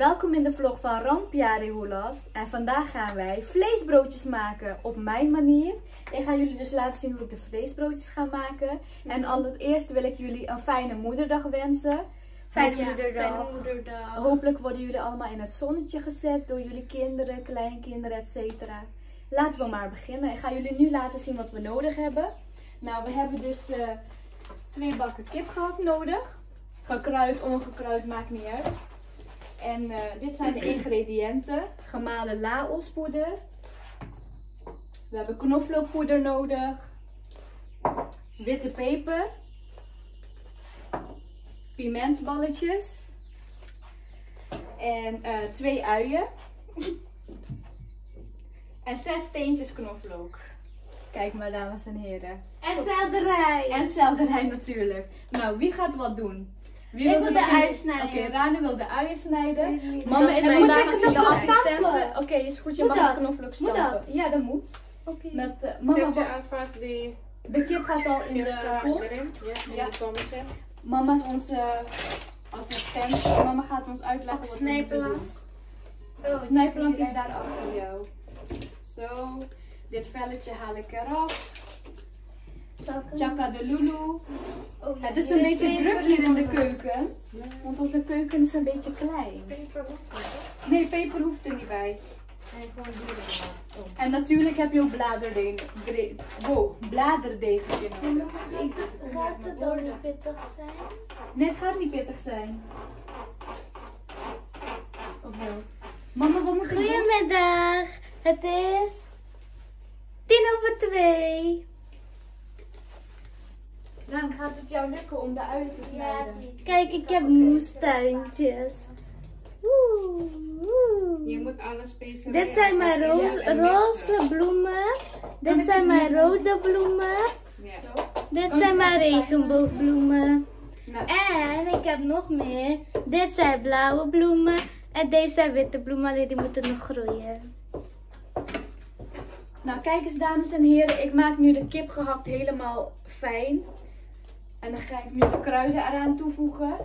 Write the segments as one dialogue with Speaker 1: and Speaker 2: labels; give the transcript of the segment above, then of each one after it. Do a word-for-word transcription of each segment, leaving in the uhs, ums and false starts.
Speaker 1: welkom in de vlog van Rampiari Hulas. En vandaag gaan wij vleesbroodjes maken op mijn manier. Ik ga jullie dus laten zien hoe ik de vleesbroodjes ga maken. En allereerst wil ik jullie een fijne moederdag wensen.
Speaker 2: Fijne
Speaker 1: ja,
Speaker 2: moederdag.
Speaker 1: Fijne moederdag. Hopelijk worden jullie allemaal in het zonnetje gezet door jullie kinderen, kleinkinderen, et cetera. Laten we maar beginnen. Ik ga jullie nu laten zien wat we nodig hebben. Nou, we hebben dus uh, twee bakken kipgehakt nodig. Gekruid, ongekruid, maakt niet uit. En uh, dit zijn de ingrediënten. Gemalen laospoeder. We hebben knoflookpoeder nodig. Witte peper. Pimentballetjes. En uh, twee uien. En zes steentjes knoflook. Kijk maar, dames en heren.
Speaker 2: En selderij.
Speaker 1: En selderij natuurlijk. Nou, wie gaat wat doen? Wie
Speaker 2: Ik wil de uien snijden.
Speaker 1: Oké, okay, Ranu wil de uien snijden.
Speaker 2: Nee,
Speaker 1: Mama is vandaag de assistente. Oké, okay, is goed, je
Speaker 2: moet
Speaker 1: mag
Speaker 2: dat?
Speaker 1: de knoflook
Speaker 2: Moet
Speaker 1: stampen.
Speaker 2: dat?
Speaker 1: Ja, dat moet.
Speaker 2: Oké.
Speaker 1: Met uh, mama.
Speaker 3: Zet je alvast die
Speaker 1: De kip gaat al in de pot.
Speaker 3: erin. Ja, in
Speaker 1: Ja.
Speaker 3: die kommetje.
Speaker 1: Mama is onze assistent. Mama gaat ons uitleggen
Speaker 2: Ook
Speaker 1: wat we moeten
Speaker 2: snijplank.
Speaker 1: doen.
Speaker 2: Oh,
Speaker 1: De snijplank
Speaker 2: die
Speaker 1: is daar achter jou. Zo, dit velletje haal ik eraf. Chaka de Lulu.
Speaker 2: Oh, ja,
Speaker 1: Het is
Speaker 2: hier
Speaker 1: een beetje
Speaker 2: peper
Speaker 1: druk hier in de
Speaker 2: nodig.
Speaker 1: keuken, want onze keuken is een beetje klein.
Speaker 3: Peper nog niet,
Speaker 1: Nee, peper hoeft er niet bij.
Speaker 3: nee, gewoon doen. Zo.
Speaker 1: En natuurlijk heb je ook bladerdeeg. bre- Wow, bladerdeegetje nodig. Jezus, het
Speaker 2: Gaat
Speaker 1: gaat me
Speaker 2: het dan
Speaker 1: worden.
Speaker 2: niet pittig zijn?
Speaker 1: Nee, het gaat niet pittig zijn. Of wel? Mama, wat moet ik doen?
Speaker 2: Goedemiddag. Het is tien over twee.
Speaker 1: Dan gaat het jou lukken om de uien te snijden.
Speaker 2: Kijk, ik heb moestuintjes. Oeh, oeh.
Speaker 3: Je moet alles specerijen.
Speaker 2: Dit zijn mijn
Speaker 3: Ja,
Speaker 2: roze,
Speaker 3: en
Speaker 2: roze
Speaker 3: mixen.
Speaker 2: bloemen. Dit zijn mijn rode bloemen.
Speaker 3: Ja.
Speaker 1: Zo.
Speaker 2: Dit zijn mijn regenboogbloemen.
Speaker 1: Nou,
Speaker 2: En ik heb nog meer. Dit zijn blauwe bloemen. En deze zijn witte bloemen, alleen die moeten nog groeien.
Speaker 1: nou, kijk eens dames en heren. Ik maak nu de kip gehakt helemaal fijn. En dan ga ik nu de kruiden eraan toevoegen.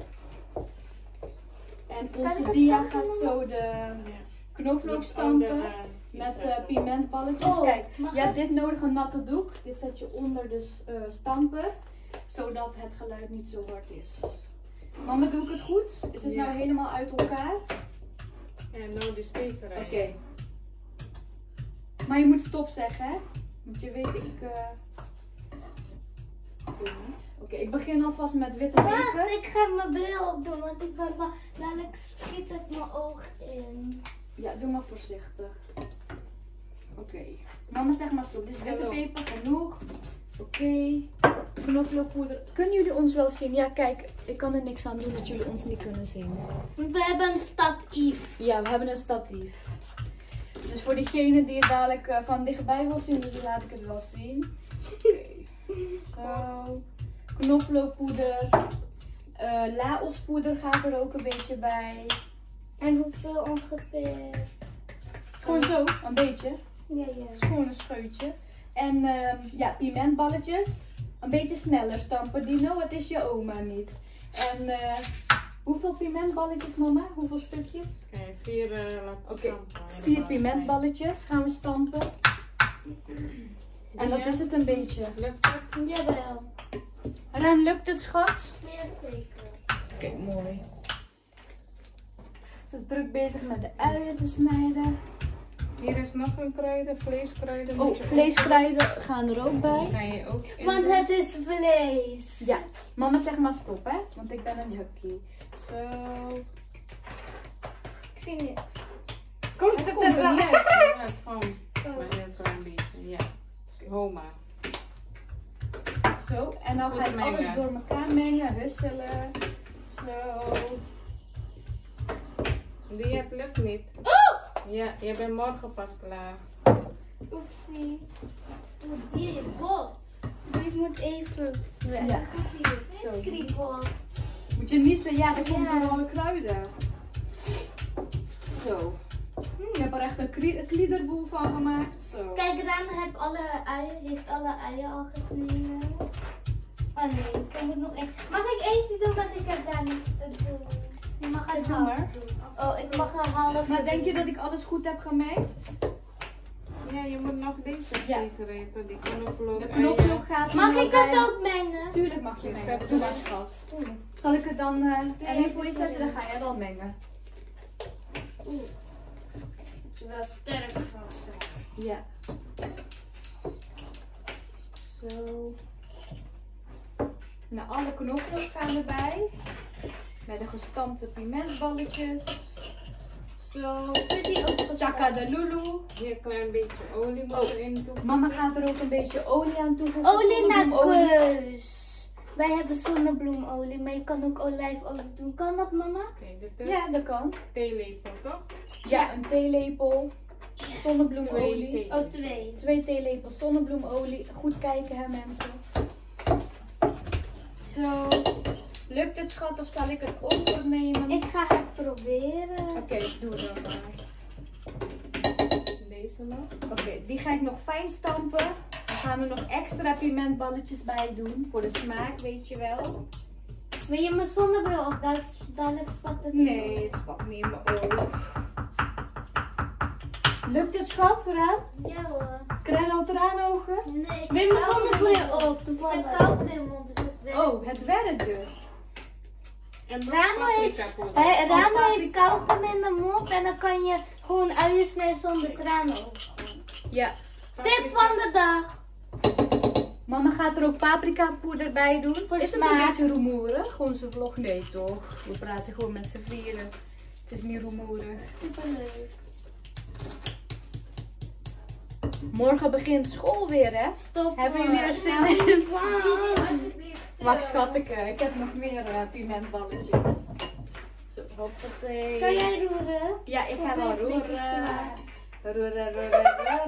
Speaker 1: En
Speaker 2: Kan ik
Speaker 1: onze
Speaker 2: het
Speaker 1: dia
Speaker 2: stampen,
Speaker 1: gaat
Speaker 2: mama?
Speaker 1: zo de
Speaker 3: Ja.
Speaker 1: knoflook
Speaker 3: Niks
Speaker 1: stampen.
Speaker 3: onder, eh,
Speaker 1: Met
Speaker 3: iets
Speaker 1: uh,
Speaker 3: zetten.
Speaker 1: pimentballetjes.
Speaker 2: Oh,
Speaker 1: Kijk,
Speaker 2: mag
Speaker 1: je hebt
Speaker 2: ik?
Speaker 1: dit nodig, een natte doek. Dit zet je onder de uh, stamper. Zodat het geluid niet zo hard is. Mama, doe ik het goed? Is het
Speaker 3: Ja.
Speaker 1: nou helemaal uit elkaar?
Speaker 3: En nou die specerijen.
Speaker 1: Oké. Maar je moet stop zeggen, hè? Want je weet, ik... Uh... Ik weet niet. Oké, ik begin alvast met witte
Speaker 2: Wacht,
Speaker 1: peper.
Speaker 2: ik ga mijn bril opdoen, want ik ben wel, dadelijk schiet het mijn oog in.
Speaker 1: Ja, doe maar voorzichtig. Oké. Mama, zeg maar stop. Dit is witte
Speaker 3: Hallo.
Speaker 1: peper, genoeg. Oké. Knoflookpoeder. Kunnen jullie ons wel zien? Ja, kijk, ik kan er niks aan doen dat jullie ons niet kunnen zien.
Speaker 2: We hebben een statief.
Speaker 1: Ja, we hebben een statief. Dus voor diegene die het dadelijk uh, van dichtbij wil zien, dus laat ik het wel zien. Oké. Zo. Knoflookpoeder. Uh, laospoeder gaat er ook een beetje bij.
Speaker 2: En hoeveel ongeveer?
Speaker 1: Gewoon zo, een beetje.
Speaker 2: Ja, ja.
Speaker 1: Gewoon een scheutje. En uh, ja, pimentballetjes. Een beetje sneller stampen. Dino, het is je oma niet. En uh, hoeveel pimentballetjes, mama? Hoeveel stukjes?
Speaker 3: Oké, vier uh, laten
Speaker 1: Oké,
Speaker 3: stampen.
Speaker 1: vier
Speaker 3: Helemaal
Speaker 1: pimentballetjes gaan we stampen. En dat is het een beetje.
Speaker 3: fijn. Lukt het?
Speaker 2: Jawel.
Speaker 1: Ren, lukt het, schat?
Speaker 2: Zeer zeker.
Speaker 1: Oké, mooi. Ze is druk bezig met de uien te snijden.
Speaker 3: Hier is nog een kruiden, vleeskruiden. moet
Speaker 1: Oh,
Speaker 3: je
Speaker 1: vleeskruiden gaan er ook
Speaker 3: ook-
Speaker 1: bij.
Speaker 3: Ga je ook in
Speaker 2: Want
Speaker 3: doen.
Speaker 2: het is vlees.
Speaker 1: Ja, mama zeg maar stop, hè? Want ik ben een junkie. Zo.
Speaker 2: Ik zie niks.
Speaker 1: Kom,
Speaker 2: Het
Speaker 1: kom,
Speaker 2: er wel
Speaker 1: ja.
Speaker 3: Ja, gewoon
Speaker 2: Oh.
Speaker 3: maar een klein beetje. Ja. Ho maar.
Speaker 1: Zo, en dan ga
Speaker 3: Goed
Speaker 1: ik alles
Speaker 3: mengen.
Speaker 1: door elkaar mengen, husselen. Zo.
Speaker 3: Die het lukt niet.
Speaker 2: Oh!
Speaker 3: Ja, je bent morgen pas klaar.
Speaker 2: Oepsie. Oh, die bot. Ik moet even weg.
Speaker 1: Ja.
Speaker 2: Hier,
Speaker 1: Zo.
Speaker 2: dit kriebelt.
Speaker 1: Moet je niezen? Ja, dat komt
Speaker 2: Ja.
Speaker 1: door alle kruiden. Zo. Ik heb er echt een kri- kliederboel van gemaakt. Zo.
Speaker 2: Kijk, Rana heeft alle uien, heeft alle uien al gesneden. Oh nee, ze moet nog één. Mag ik eentje doen, want ik heb daar niets te doen. Je mag
Speaker 1: Ja,
Speaker 2: het
Speaker 1: doe
Speaker 2: half
Speaker 1: maar.
Speaker 2: doen. Oh, ik mag een half
Speaker 1: Maar denk je
Speaker 2: doen.
Speaker 1: dat ik alles goed heb gemengd?
Speaker 3: Ja, je moet nog deze
Speaker 1: Ja.
Speaker 3: deze eten. Die knoflook.
Speaker 1: De
Speaker 3: en
Speaker 1: knoflook
Speaker 3: je-
Speaker 1: gaat er
Speaker 2: Mag
Speaker 1: nog
Speaker 2: ik het
Speaker 1: bij.
Speaker 2: ook mengen?
Speaker 1: Tuurlijk mag je
Speaker 3: Je
Speaker 1: mengen.
Speaker 3: zet
Speaker 1: Doe
Speaker 3: het
Speaker 1: maar,
Speaker 3: in.
Speaker 1: schat. Zal ik het dan uh, even voor je zetten? Dan ga jij dan mengen.
Speaker 2: Oeh. Het is wel sterk vast.
Speaker 1: Ja. Zo. Nou, alle knoflook gaan erbij. Met de gestampte pimentballetjes. Zo.
Speaker 2: Wil die ook
Speaker 1: Chaka de lulu.
Speaker 3: Hier een klein beetje olie moet
Speaker 1: Oh.
Speaker 3: erin toevoegen.
Speaker 1: Mama gaat er ook een beetje olie aan toevoegen.
Speaker 2: Olie naar
Speaker 1: zonnebloemolie.
Speaker 2: keus. Wij hebben zonnebloemolie, maar je kan ook olijfolie doen. Kan dat, mama?
Speaker 3: Oké, dit is
Speaker 1: Ja, dat kan.
Speaker 3: theelepel, toch?
Speaker 1: Ja, een theelepel zonnebloemolie.
Speaker 3: Twee
Speaker 2: Oh, twee.
Speaker 1: Twee theelepels zonnebloemolie. Goed kijken, hè, mensen. Zo. Lukt het, schat, of zal ik het overnemen?
Speaker 2: Ik ga het proberen.
Speaker 1: Oké, doe dan maar.
Speaker 3: Deze nog.
Speaker 1: Oké, die ga ik nog fijn stampen. We gaan er nog extra pimentballetjes bij doen. Voor de smaak, weet je wel.
Speaker 2: Wil je mijn zonnebril of dat is dadelijk spat het niet
Speaker 1: Nee,
Speaker 2: op?
Speaker 1: het spat niet in mijn oog. Lukt het, schat, Raan?
Speaker 2: Ja hoor.
Speaker 1: Krel al traanogen?
Speaker 2: Nee.
Speaker 1: Wil je mijn zonnebril op?
Speaker 2: Ik heb koud in mijn mond, dus het werkt.
Speaker 1: Oh, het werkt dus.
Speaker 3: En nog
Speaker 2: Rano heeft,
Speaker 3: paprika
Speaker 2: hij,
Speaker 3: poeder.
Speaker 2: Rano heeft kauwgom in de mond en dan kan je gewoon uien snijden zonder tranen.
Speaker 1: Ja.
Speaker 2: Tip van de dag.
Speaker 1: Mama gaat er ook paprika poeder bij doen.
Speaker 2: Voor
Speaker 1: Is het
Speaker 2: smaak.
Speaker 1: een beetje rumoerig? Onze vlog? Nee toch? We praten gewoon met z'n vieren. Het is niet rumoerig.
Speaker 2: Superleuk.
Speaker 1: Morgen begint school weer, hè?
Speaker 2: Stop.
Speaker 1: Hebben jullie er zin
Speaker 2: Nou,
Speaker 1: in?
Speaker 2: alsjeblieft.
Speaker 1: Wacht, schat, ik, eh, ik heb nog meer eh, pimentballetjes. Zo, hoppatee.
Speaker 2: Kan jij roeren?
Speaker 1: Ja, ik ga
Speaker 2: Voor
Speaker 1: wel
Speaker 2: mij is het een beetje
Speaker 1: roeren.
Speaker 2: zwaar.
Speaker 1: Roeren, roeren, roeren.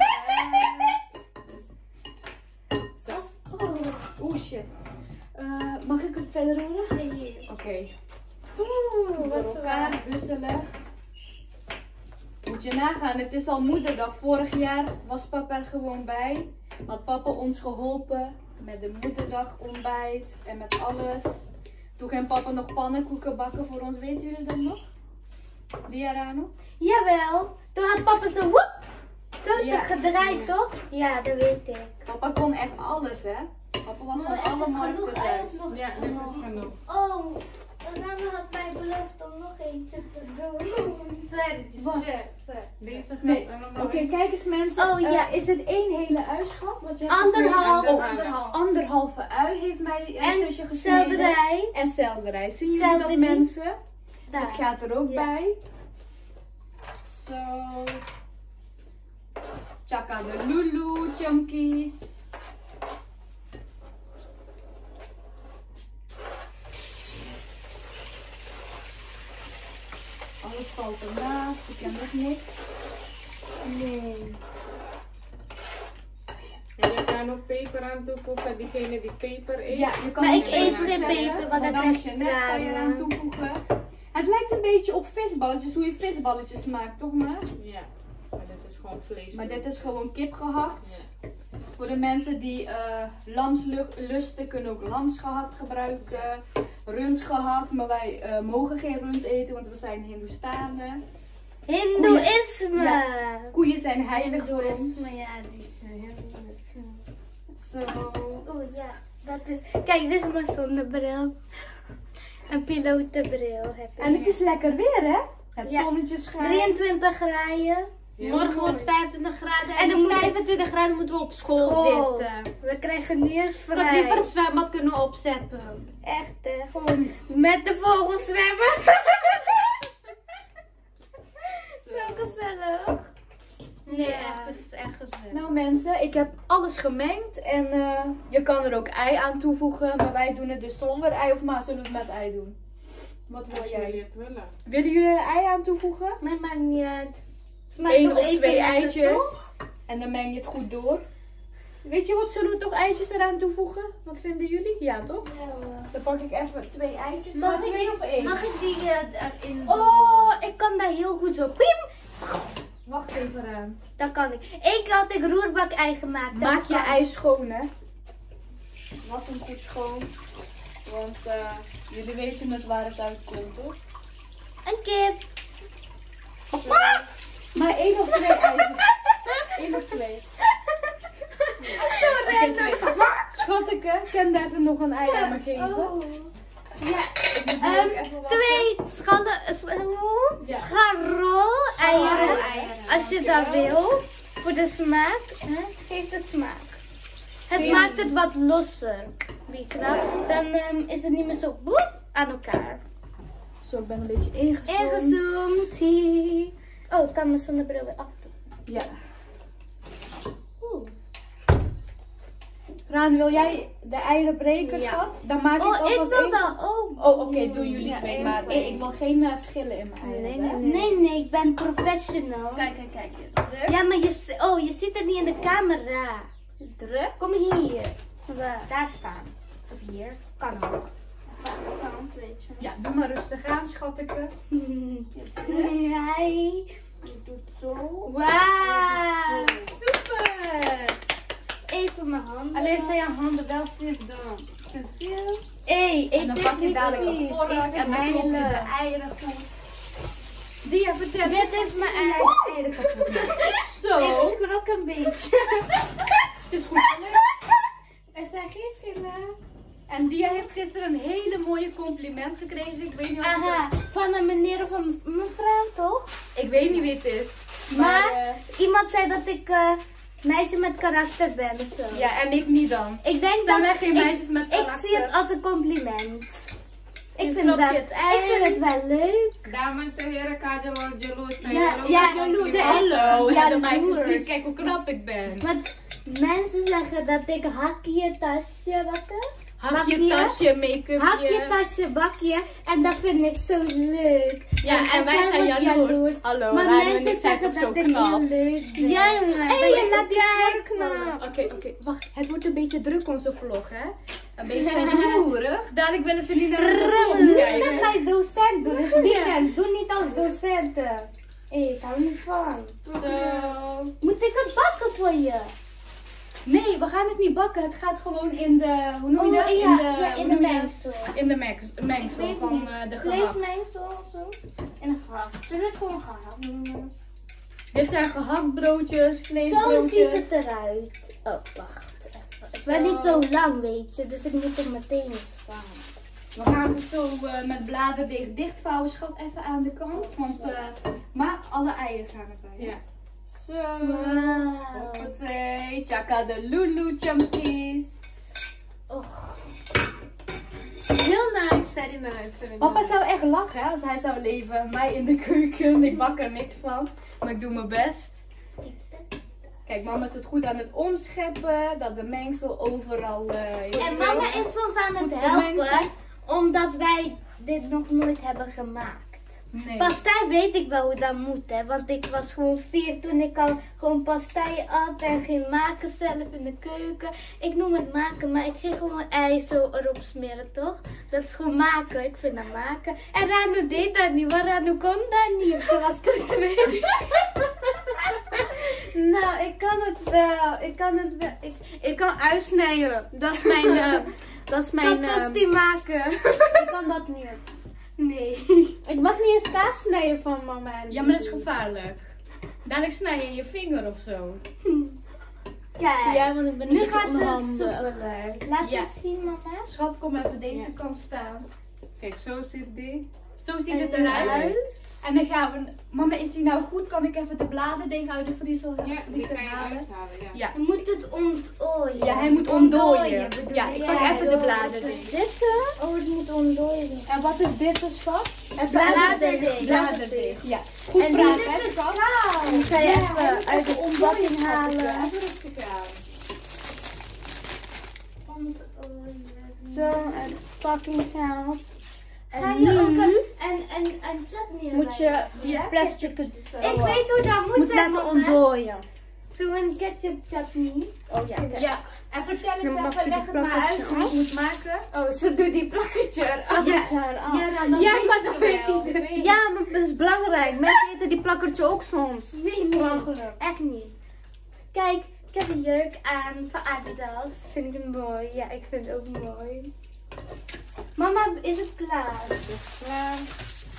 Speaker 1: Zo. Oeh, shit. Eh, mag ik het verder roeren?
Speaker 2: Nee, hier.
Speaker 1: Oké.
Speaker 2: Oeh,
Speaker 1: Door
Speaker 2: wat
Speaker 1: elkaar
Speaker 2: zwaar.
Speaker 1: busselen. Moet je nagaan, het is al moederdag. Vorig jaar was papa er gewoon bij. Had papa ons geholpen met de moederdag ontbijt en met alles. Toen ging papa nog pannenkoeken bakken voor ons. Weten jullie dat nog? Diarano?
Speaker 2: Jawel. Toen had papa zo woep, zo
Speaker 1: Ja.
Speaker 2: te gedraaid, toch? Ja, dat weet ik.
Speaker 1: Papa kon echt alles, hè? Papa was
Speaker 2: Maar
Speaker 1: van
Speaker 2: is
Speaker 1: alle
Speaker 2: het
Speaker 1: markten
Speaker 2: genoeg
Speaker 1: thuis.
Speaker 2: uit? Nog
Speaker 3: Ja, dit is genoeg.
Speaker 2: Oh, Rano had mij beloofd om nog eentje te doen. Zet,
Speaker 1: Wat?
Speaker 2: zet, zet.
Speaker 3: Deze gaat
Speaker 1: Nee.
Speaker 3: allemaal
Speaker 1: Oké,
Speaker 3: in.
Speaker 1: kijk eens mensen.
Speaker 2: Oh,
Speaker 1: Eh,
Speaker 2: ja.
Speaker 1: is het één hele ui, schat? Wat je hebt
Speaker 2: Anderhalf.
Speaker 1: gesneden? Oh,
Speaker 3: Anderhalf.
Speaker 1: anderhalve ui heeft mij een
Speaker 2: En
Speaker 1: zusje gesneden.
Speaker 2: selderij.
Speaker 1: En selderij. Zien jullie dat,
Speaker 2: Selderie.
Speaker 1: mensen?
Speaker 2: Daar.
Speaker 1: Dat gaat er ook
Speaker 2: Ja.
Speaker 1: bij. Zo. Chaka de lulu, chunkies. Alles valt ernaast. Ik ken ook niks.
Speaker 2: Nee.
Speaker 3: En je kan ook peper aan toevoegen. Diegene die peper eet.
Speaker 1: Ja, je kan
Speaker 2: Maar
Speaker 1: ook
Speaker 2: ik eet
Speaker 1: peper
Speaker 2: geen
Speaker 1: zeggen,
Speaker 2: peper, want dan
Speaker 1: Madame
Speaker 2: krijg je
Speaker 1: Jeannette kan je
Speaker 2: tranen.
Speaker 1: eraan toevoegen. Het lijkt een beetje op visballetjes, hoe je visballetjes maakt, toch maar?
Speaker 3: Ja. Maar dit is gewoon vlees.
Speaker 1: Maar dit is gewoon kip gehakt.
Speaker 3: Ja.
Speaker 1: Voor de mensen die uh, lamslusten kunnen ook lams gehakt gebruiken. Rund gehakt, maar wij uh, mogen geen rund eten, want we zijn Hindoestanen.
Speaker 2: Hindoeïsme.
Speaker 1: Ja. Koeien zijn heilig voor ons.
Speaker 2: Hindoeïsme, ja, die is heel
Speaker 1: Zo.
Speaker 2: Oeh, ja. Dat is... Kijk, dit is mijn zonnebril. Een pilotenbril heb ik.
Speaker 1: En het is lekker weer, hè? Het
Speaker 2: Ja.
Speaker 1: zonnetje schijnt.
Speaker 2: drieëntwintig graden.
Speaker 3: Heel
Speaker 4: Morgen
Speaker 3: mooi.
Speaker 4: wordt vijfentwintig graden en,
Speaker 2: En dan
Speaker 4: met
Speaker 2: moet-
Speaker 4: vijfentwintig graden moeten we op school,
Speaker 2: School.
Speaker 4: zitten.
Speaker 2: We krijgen niet eens
Speaker 4: Ik had liever
Speaker 2: vrij.
Speaker 4: een zwembad kunnen opzetten.
Speaker 2: Echt, hè. Gewoon met de vogels zwemmen. Zo gezellig.
Speaker 4: Nee,
Speaker 2: Ja.
Speaker 4: echt, het is echt gezellig.
Speaker 1: Nou mensen, ik heb alles gemengd en eh, je kan er ook ei aan toevoegen, maar wij doen het dus zonder ei of maar zullen we het met ei doen? Wat wil
Speaker 3: Als jullie
Speaker 1: jij?
Speaker 3: het willen.
Speaker 1: Willen jullie er ei aan toevoegen?
Speaker 2: Maar maakt niet uit. Smaakt
Speaker 1: Eén
Speaker 2: toch
Speaker 1: of
Speaker 2: even
Speaker 1: twee
Speaker 2: lekker,
Speaker 1: eitjes
Speaker 2: toch?
Speaker 1: en dan meng je het goed door. Weet je wat, zullen we toch eitjes eraan toevoegen? Wat vinden jullie? Ja toch?
Speaker 2: Ja, hoor.
Speaker 1: Dan pak ik even twee eitjes.
Speaker 2: Mag
Speaker 1: Maar
Speaker 2: ik-
Speaker 1: twee of één?
Speaker 4: Mag ik die eh, erin doen?
Speaker 2: Oh, ik kan daar heel goed zo. Piem!
Speaker 1: Wacht even aan.
Speaker 2: Dat kan ik. Eén keer had ik roerbak ei gemaakt. dat
Speaker 1: Maak je
Speaker 2: kan.
Speaker 1: ei schoon hè. Was hem goed schoon. Want eh, jullie weten het waar het uitkomt toch?
Speaker 2: Een kip.
Speaker 1: Maar één of twee eieren. Eén of twee.
Speaker 2: Zo random.
Speaker 1: Schatteke, kan daar even nog een ei aan me geven?
Speaker 2: Oh. Ja.
Speaker 1: Ik moet die
Speaker 2: Ehm,
Speaker 1: ook even wassen.
Speaker 2: twee schallen, scharrol,
Speaker 1: Ja.
Speaker 2: scharrol eieren.
Speaker 1: eieren,
Speaker 2: Als je dat wil. Voor de smaak. Hè? Geeft het smaak. Het
Speaker 1: Twee.
Speaker 2: maakt het wat losser. Weet je wel? Dan ehm, is het niet meer zo boep aan elkaar.
Speaker 1: Zo, ik ben een beetje ingezoomd.
Speaker 2: Ingezoomd. Hier. Oh, ik kan mijn zonnebril weer afdoen.
Speaker 1: Ja.
Speaker 2: Oeh.
Speaker 1: Raan, wil jij de eieren breken,
Speaker 2: Ja.
Speaker 1: schat? Dan maak ik
Speaker 2: Oh,
Speaker 1: ook
Speaker 2: ik
Speaker 1: als
Speaker 2: wil
Speaker 1: één.
Speaker 2: dat ook.
Speaker 1: Oh, oké, doen jullie
Speaker 2: Ja,
Speaker 1: twee
Speaker 2: één
Speaker 1: maar.
Speaker 2: voor
Speaker 1: Nee,
Speaker 2: één.
Speaker 1: ik wil geen eh, schillen in mijn eieren.
Speaker 2: Nee,
Speaker 1: hè?
Speaker 2: nee, nee. Nee, nee, ik ben professional.
Speaker 1: Kijk, kijk, kijk. Hier. Druk.
Speaker 2: Ja, maar je, z- oh, je ziet het niet in de camera.
Speaker 1: Druk.
Speaker 2: Kom hier. Waar? Daar staan. Of hier. Kan ook. Kan, weet je.
Speaker 1: Ja, doe maar rustig aan, schatteke.
Speaker 2: Nee, hij doet zo. Wauw.
Speaker 1: Super!
Speaker 2: Even mijn handen.
Speaker 4: Alleen zijn je handen wel vies dan.
Speaker 2: Hé,
Speaker 1: En
Speaker 2: ik
Speaker 1: dan
Speaker 2: is
Speaker 1: pak je
Speaker 2: niet
Speaker 1: dadelijk een
Speaker 2: vies.
Speaker 1: vork
Speaker 2: Ik
Speaker 1: en
Speaker 2: is
Speaker 1: dan klop je de
Speaker 2: heilig.
Speaker 1: eieren goed. Dia, vertel.
Speaker 2: Dit is mijn ei.
Speaker 1: eieren kapot maken.
Speaker 2: Ik
Speaker 1: Zo.
Speaker 2: schrok een beetje.
Speaker 1: Het is goed gelukt.
Speaker 2: Er zijn geen schillen.
Speaker 1: En Dia heeft gisteren een hele mooie compliment gekregen. Ik weet niet of je
Speaker 2: Aha, van een meneer of een mevrouw toch?
Speaker 1: dat- Ik weet niet wie het is.
Speaker 2: Maar
Speaker 1: eh,
Speaker 2: iemand zei dat ik eh meisje met karakter ben of zo.
Speaker 1: ja, en ik niet dan.
Speaker 2: Ik denk
Speaker 1: Zijn
Speaker 2: dat
Speaker 1: wij geen
Speaker 2: ik-
Speaker 1: meisjes met
Speaker 2: Ik
Speaker 1: karakter?
Speaker 2: zie het als een compliment. Ik
Speaker 1: Je
Speaker 2: vind, het
Speaker 1: klopt
Speaker 2: wel,
Speaker 1: je het ei.
Speaker 2: ik vind het wel leuk.
Speaker 3: Dames en heren, Kajal al jaloers zijn.
Speaker 1: Ja,
Speaker 3: Hallo,
Speaker 2: ja,
Speaker 3: jaloers.
Speaker 2: ze is
Speaker 1: Hallo,
Speaker 2: jaloers.
Speaker 1: heb mij gezien. Kijk hoe knap ik ben.
Speaker 2: Want mensen zeggen dat ik hakje, tasje, wat is?
Speaker 1: Hakje,
Speaker 2: Bakje.
Speaker 1: tasje, make-upje.
Speaker 2: Hakje, tasje, bakje. En dat vind ik zo leuk.
Speaker 1: Ja, en wij
Speaker 2: zij
Speaker 1: zijn
Speaker 2: wordt
Speaker 1: jaloers. Hallo,
Speaker 2: Maar
Speaker 1: Rijn en
Speaker 2: mensen
Speaker 1: ik zijn
Speaker 2: zeggen
Speaker 1: toch zo
Speaker 2: dat ik
Speaker 1: knap.
Speaker 2: heel leuk ben.
Speaker 4: Ja, jongen.
Speaker 2: Hé,
Speaker 4: ben
Speaker 2: je
Speaker 4: je
Speaker 2: laat die
Speaker 4: kijk
Speaker 2: vork vallen.
Speaker 4: nou.
Speaker 1: Oké, oké, wacht. Het wordt een beetje druk onze vlog, hè? Een beetje roerig. Dadelijk willen ze niet naar onze vlog
Speaker 2: Niet dat
Speaker 1: kijken.
Speaker 2: wij docent doen. Het is weekend. Doe niet als docenten. Hé, ik hou niet van.
Speaker 1: Zo.
Speaker 2: Moet ik het bakken voor je?
Speaker 1: Nee, we gaan het niet bakken. Het gaat gewoon in de, hoe noem je
Speaker 2: Oh,
Speaker 1: dat?
Speaker 2: ja,
Speaker 1: in de,
Speaker 2: ja, in
Speaker 1: hoe
Speaker 2: de
Speaker 1: noem je dat?
Speaker 2: mengsel.
Speaker 1: In de mengsel,
Speaker 2: Ik
Speaker 1: mengsel
Speaker 2: weet
Speaker 1: van
Speaker 2: niet.
Speaker 1: eh, de gehakt.
Speaker 2: Vleesmengsel of zo. In een gehakt. Zullen we het gewoon gehakt noemen?
Speaker 1: Dit zijn gehaktbroodjes,
Speaker 2: Zo
Speaker 1: vleesbroodjes.
Speaker 2: ziet het eruit. Oh, wacht even. Ik ben niet zo lang, weet je. Dus ik moet op mijn tenen staan.
Speaker 1: We gaan ze zo eh, met bladerdeeg dichtvouwen. Schat even aan de kant. Want, eh, maar alle eieren gaan erbij.
Speaker 3: Ja.
Speaker 1: Zo.
Speaker 2: Wauw.
Speaker 1: Hoppatee. Chaka de lulu chunkies.
Speaker 2: Och.
Speaker 4: Heel nice, very nice, very
Speaker 1: Papa
Speaker 4: nice.
Speaker 1: zou echt lachen hè, als hij zou leven. Mij in de keuken. Ik bak er niks van. Maar ik doe mijn best. Kijk, mama is het goed aan het omscheppen. Dat de mengsel overal... eh, je
Speaker 2: En
Speaker 1: weet
Speaker 2: mama
Speaker 1: wel,
Speaker 2: is ons aan het
Speaker 1: goed gemengd
Speaker 2: helpen.
Speaker 1: is.
Speaker 2: Omdat wij dit nog nooit hebben gemaakt.
Speaker 1: Nee.
Speaker 2: Pastei weet ik wel hoe dat moet, hè. Want ik was gewoon vier toen ik al gewoon pastei at en ging maken zelf in de keuken. Ik noem het maken, maar ik ging gewoon ei zo erop smeren, toch? Dat is gewoon maken. Ik vind dat maken. En Ranu deed dat niet, maar Ranu kon dat niet. Ze was toen twee.
Speaker 4: Nou, ik kan het wel. Ik kan het wel. Ik, ik kan uitsnijden. Dat is mijn. eh, dat is mijn.
Speaker 2: Dat
Speaker 4: eh,
Speaker 2: was die maken. Ik kan dat niet. Nee.
Speaker 4: ik mag niet eens kaas snijden van mama. En
Speaker 1: Ja, maar dat is gevaarlijk. Dadelijk snij je je vinger of zo.
Speaker 2: Kijk.
Speaker 4: Ja, want ik ben
Speaker 2: Nu
Speaker 4: nu
Speaker 2: gaat het
Speaker 4: onderhanden.
Speaker 2: soepeler. Laat
Speaker 1: Ja.
Speaker 2: eens zien, mama.
Speaker 1: Schat, kom even deze kant staan.
Speaker 3: Kijk, zo zit die.
Speaker 1: Zo ziet het
Speaker 2: En
Speaker 1: eruit.
Speaker 2: eruit.
Speaker 1: En dan gaan we... Mama, is die nou goed? Kan ik even de bladerdeeg uit de vriezer,
Speaker 3: Ja, die
Speaker 1: vriezer
Speaker 3: kan je
Speaker 1: halen?
Speaker 3: uithalen, ja.
Speaker 1: Ja.
Speaker 2: Je moet het onttooien.
Speaker 1: Ja, hij moet ontdooien.
Speaker 2: bedoel
Speaker 1: Ja,
Speaker 2: je?
Speaker 1: ik pak even de
Speaker 2: oh,
Speaker 1: bladerdeeg.
Speaker 2: Dus dit zo? Oh, het moet ontdooien.
Speaker 1: En wat is dit dus, schat?
Speaker 2: Het
Speaker 1: Bladerdeeg. Bladerdeeg. Ja. Goed
Speaker 2: En
Speaker 1: praten,
Speaker 2: dit
Speaker 1: hè,
Speaker 2: is
Speaker 1: schat?
Speaker 2: kaal. Dan ga je
Speaker 1: Ja,
Speaker 2: even
Speaker 1: hij moet
Speaker 2: uit
Speaker 1: even
Speaker 2: de
Speaker 1: ontdooien,
Speaker 2: ontdooien halen.
Speaker 1: schat.
Speaker 3: Even rustig aan.
Speaker 2: Onttooien.
Speaker 4: Zo, en fucking geld.
Speaker 2: Ga
Speaker 4: En
Speaker 2: je ook
Speaker 4: nu
Speaker 2: een, een, een, een chutney
Speaker 4: moet je
Speaker 2: erbij
Speaker 4: die
Speaker 2: doen?
Speaker 4: plastic
Speaker 2: Ik weet hoe dat moet,
Speaker 4: moet
Speaker 2: hè,
Speaker 4: laten
Speaker 2: mama?
Speaker 4: ontdooien.
Speaker 2: Zo'n ketchup chutney.
Speaker 4: Oh ja, kijk.
Speaker 1: Ja. En vertel eens
Speaker 4: Dan
Speaker 1: even,
Speaker 4: mag je die
Speaker 1: leg het maar
Speaker 4: plakkertje
Speaker 1: uit hoe je het moet maken.
Speaker 2: Oh, ze doet die plakkertje eraf.
Speaker 4: Ja, ja,
Speaker 1: Ja, nou, dan
Speaker 2: Ja,
Speaker 1: weet
Speaker 2: maar
Speaker 1: ze
Speaker 2: dat weet
Speaker 1: wel.
Speaker 2: iedereen.
Speaker 4: ja, maar dat is belangrijk. Mensen eten die plakkertje ook soms.
Speaker 2: Nee, nee.
Speaker 4: Belachelijk.
Speaker 2: Echt niet. Kijk, ik heb een jurk aan van Adidas.
Speaker 4: Vind ik het mooi. Ja, ik vind het ook mooi.
Speaker 2: Mama, is het klaar?
Speaker 3: Dus, eh,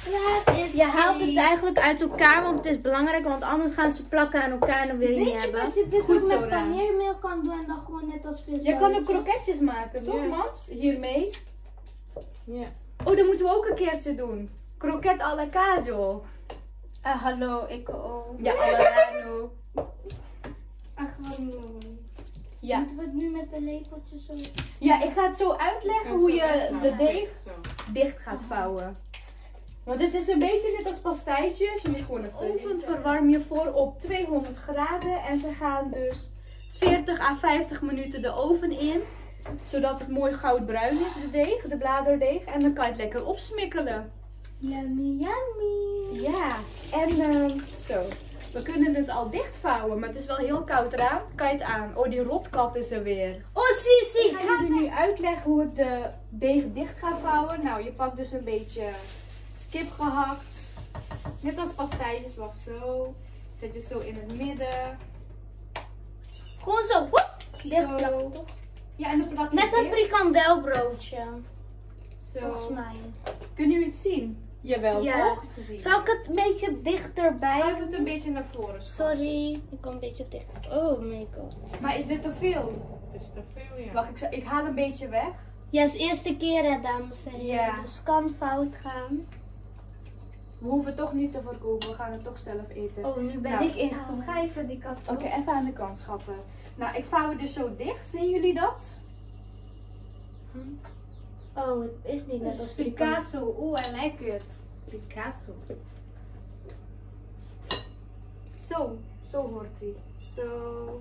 Speaker 2: Klaar is
Speaker 4: Je haalt het
Speaker 2: het.
Speaker 4: eigenlijk uit elkaar, want het is belangrijk, want anders gaan ze plakken aan elkaar en dan wil je niet
Speaker 2: Weet je
Speaker 4: hebben.
Speaker 2: dat je dit
Speaker 1: Goed
Speaker 2: ook
Speaker 1: zo,
Speaker 2: met
Speaker 1: Ra.
Speaker 2: paneermeel kan doen en dan gewoon net als vis.
Speaker 1: Je kan ook kroketjes maken, toch
Speaker 3: Ja.
Speaker 1: Mams? Hiermee.
Speaker 3: Ja.
Speaker 1: Oh, dat moeten we ook een keertje doen. Kroket à la cajol.
Speaker 4: Ah, hallo, ik ook.
Speaker 1: Ja, à la Rano.
Speaker 2: Ach, wat mooi.
Speaker 1: Ja.
Speaker 2: Moeten we het nu met de lepeltje zo...
Speaker 1: Ja, ik ga het zo uitleggen
Speaker 3: En
Speaker 1: hoe
Speaker 3: zo
Speaker 1: je
Speaker 3: uitlaten.
Speaker 1: de deeg
Speaker 3: Zo.
Speaker 1: dicht gaat vouwen. Want het is een beetje net als pastijtjes. Je moet gewoon een oven verwarm je voor op tweehonderd graden. En ze gaan dus veertig à vijftig minuten de oven in. Zodat het mooi goudbruin is, de deeg, de bladerdeeg. En dan kan je het lekker opsmikkelen.
Speaker 2: Yummy, yummy.
Speaker 1: Ja, en ehm, zo. We kunnen het al dicht vouwen, maar het is wel heel koud eraan. Kan je het aan? Oh, die rotkat is er weer.
Speaker 2: Oh, zie, zie.
Speaker 1: Ik ga jullie nu uitleggen hoe ik de deeg dicht ga vouwen. Nou, je pakt dus een beetje kip gehakt. Net als pastijtjes, wacht zo. Zet je zo in het midden.
Speaker 2: Gewoon zo. Woep.
Speaker 1: Zo.
Speaker 2: Dichtplakken, toch?
Speaker 1: Ja, en dan plak je
Speaker 2: Net
Speaker 1: het
Speaker 2: een
Speaker 1: dicht.
Speaker 2: frikandelbroodje. Volgens
Speaker 1: Zo.
Speaker 2: mij.
Speaker 1: Kunnen jullie het zien? Jawel,
Speaker 2: Ja.
Speaker 1: toch? Te zien.
Speaker 2: Zal ik het een beetje dichterbij?
Speaker 1: Schuif het een beetje naar voren. schat.
Speaker 2: Sorry, ik kom een beetje dicht. Oh my god.
Speaker 1: Maar is dit te veel?
Speaker 3: Het is te veel, ja.
Speaker 1: Wacht, ik, zal- ik haal een beetje weg.
Speaker 2: Ja, het is de eerste keer hè, dames en heren.
Speaker 1: Ja.
Speaker 2: Dus kan fout gaan.
Speaker 1: We hoeven het toch niet te verkopen, we gaan het toch zelf eten.
Speaker 2: Oh, nu ben
Speaker 1: Nou.
Speaker 2: ik ingestopt. Ga even die kant op.
Speaker 1: Oké, even aan de kant, schatten. Nou, ik vouw het dus zo dicht. Zien jullie dat?
Speaker 2: Oh, het is niet net als
Speaker 4: Picasso, oeh, hij lijkt het. Picasso.
Speaker 1: Zo, zo hoort hij. Zo.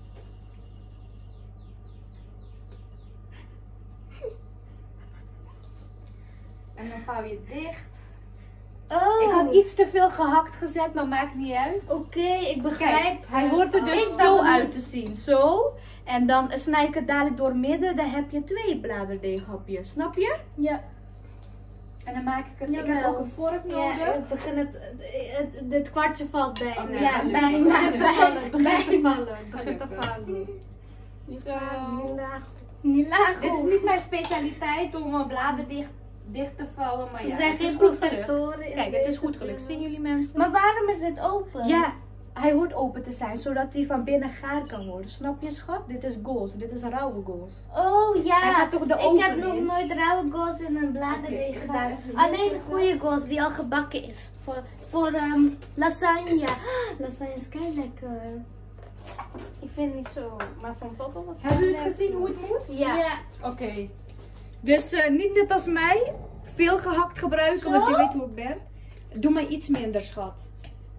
Speaker 1: En dan vouw je het dicht.
Speaker 2: Oh,
Speaker 1: Ik had iets te veel gehakt gezet, maar maakt niet uit.
Speaker 2: Oké, ik begrijp.
Speaker 1: Kijk, hij hoort er dus
Speaker 2: Ik
Speaker 1: zo
Speaker 2: dacht
Speaker 1: uit
Speaker 2: niet-
Speaker 1: te zien. Zo. En dan snij ik het dadelijk door midden. Dan heb je twee bladerdeeghapjes. Snap je?
Speaker 2: Ja.
Speaker 1: En dan maak ik het. Ik heb
Speaker 2: Jawel.
Speaker 1: ook een vork nodig.
Speaker 4: Ja, het begint het, het, het, het kwartje valt bijna.
Speaker 1: Oh, nee.
Speaker 2: Ja,
Speaker 1: Ja,
Speaker 2: bijna,
Speaker 1: het begint
Speaker 2: bijna.
Speaker 1: het begint te vallen. Het
Speaker 3: Ga
Speaker 1: begint te
Speaker 3: even.
Speaker 1: vallen. Zo.
Speaker 2: Niet laag.
Speaker 1: Dit is niet mijn specialiteit om een blader dicht, dicht te vouwen. Maar
Speaker 2: We
Speaker 1: ja,
Speaker 2: zijn
Speaker 1: het is
Speaker 2: geen
Speaker 1: goed gelukt.
Speaker 2: professoren. in
Speaker 1: Kijk, het is
Speaker 2: deze
Speaker 1: goed gelukt.
Speaker 2: film.
Speaker 1: Zien jullie mensen?
Speaker 2: Maar waarom is dit open?
Speaker 1: Ja, hij hoort open te zijn, zodat hij van binnen gaar kan worden. Snap je, schat? Dit is goals. Dit is rauwe goals.
Speaker 2: Oh ja.
Speaker 1: Hij gaat toch de
Speaker 2: ik
Speaker 1: oven
Speaker 2: heb nog
Speaker 1: in?
Speaker 2: nooit rauwe goals in een bladerdeeg
Speaker 1: Oké, ik ga
Speaker 2: gedaan.
Speaker 1: even hier
Speaker 2: Alleen
Speaker 1: zetten.
Speaker 2: goede goals die al gebakken is. Voor, voor ehm, lasagne. Lasagne is kei lekker.
Speaker 4: Ik vind het niet zo, maar van papa was
Speaker 1: Hebben jullie het gezien hoe het moet?
Speaker 4: Ja.
Speaker 1: Oké. Dus eh, niet net als mij, veel gehakt gebruiken,
Speaker 2: Zo?
Speaker 1: want je weet hoe ik ben. Doe maar iets minder, schat.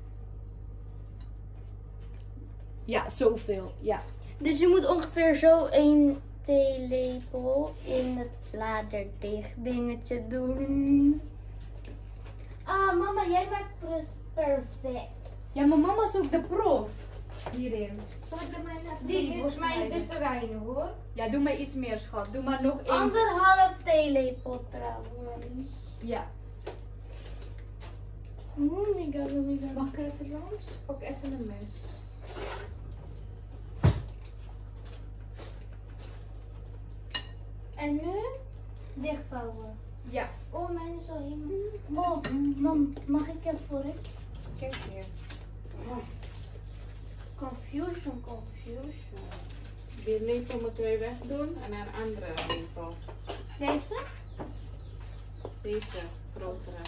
Speaker 1: Ja, zoveel. Ja.
Speaker 2: Dus je moet ongeveer zo één theelepel in het bladerdeeg dingetje doen. Ah, mama, jij maakt per- perfect.
Speaker 1: Ja, mijn mama is ook de prof hierin. Zal ik er maar even
Speaker 2: Die,
Speaker 1: doorheen
Speaker 2: volgens mij is
Speaker 1: snijden?
Speaker 2: dit te weinig hoor.
Speaker 1: Ja, doe maar iets meer, schat. Doe maar nog één.
Speaker 2: Anderhalf theelepel trouwens.
Speaker 1: Ja.
Speaker 2: Oh my god, oh my god.
Speaker 1: Mag ik even langs? Pak even een mes.
Speaker 2: En nu dichtvouwen.
Speaker 1: Ja.
Speaker 2: Oh, mijn is al helemaal. Oh, mam, mag ik even voor ik?
Speaker 1: Kijk hier.
Speaker 2: Confusion, confusion.
Speaker 3: Die lepel moeten wij wegdoen en een andere lepel.
Speaker 2: Deze?
Speaker 3: Deze grotere.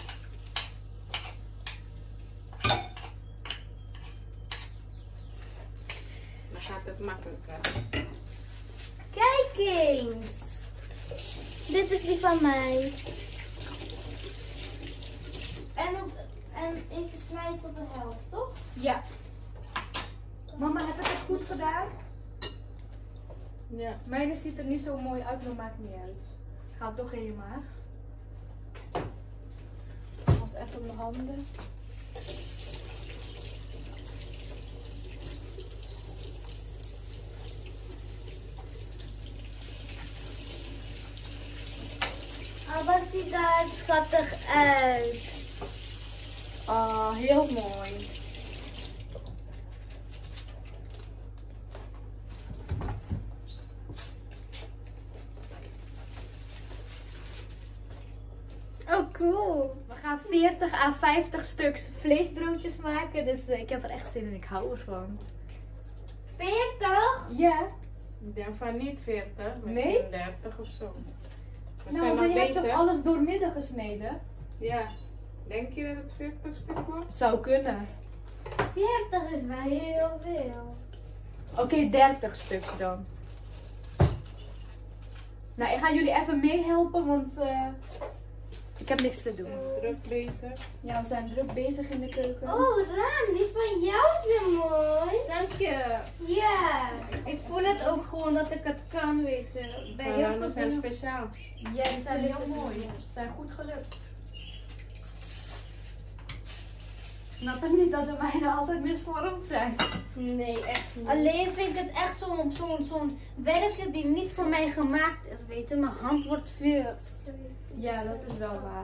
Speaker 3: Dan gaat het makkelijker.
Speaker 2: Kijk eens. Dit is die van mij. En, op, en ik snijd tot de helft, toch?
Speaker 1: Ja. Mama, heb ik het goed gedaan?
Speaker 3: Ja.
Speaker 1: Mijne ziet er niet zo mooi uit, maar maakt niet uit. Gaat toch in je maag. Was even mijn handen.
Speaker 2: Ah, wat ziet daar schattig uit.
Speaker 1: Ah, heel mooi.
Speaker 4: Oh, cool.
Speaker 1: We gaan veertig à vijftig stuks vleesbroodjes maken. Dus eh, ik heb er echt zin in. Ik hou ervan.
Speaker 2: veertig?
Speaker 1: Ja.
Speaker 3: Ik denk van niet veertig, misschien
Speaker 1: Nee?
Speaker 3: dertig of zo. We
Speaker 1: Nou,
Speaker 3: zijn
Speaker 1: maar
Speaker 3: nog
Speaker 1: je hebt toch
Speaker 3: bezig.
Speaker 1: alles doormidden gesneden?
Speaker 3: Ja. Denk je dat het veertig stuk wordt?
Speaker 1: Zou kunnen.
Speaker 2: veertig is wel heel veel.
Speaker 1: Oké, dertig stuks dan. Nou, ik ga jullie even meehelpen, want eh, ik heb niks te doen.
Speaker 3: Druk bezig.
Speaker 1: Ja, we zijn druk bezig in de keuken.
Speaker 2: Oh, Raan, die van jou is mooi.
Speaker 4: Dank je.
Speaker 2: Ja.
Speaker 4: Ik voel het ook gewoon dat ik het kan, weet je. Bij heel
Speaker 3: Maar
Speaker 4: veel
Speaker 3: we zijn
Speaker 4: dingen-
Speaker 3: speciaal.
Speaker 1: Ja, die zijn heel mooi. Ze zijn goed gelukt. Snap ik niet dat de mijne altijd misvormd zijn.
Speaker 2: Nee, echt niet.
Speaker 4: Alleen vind ik het echt zo'n zo'n zo'n werkje die niet voor mij gemaakt is, weet je. Mijn hand wordt vuur.
Speaker 1: Ja, dat is wel waar.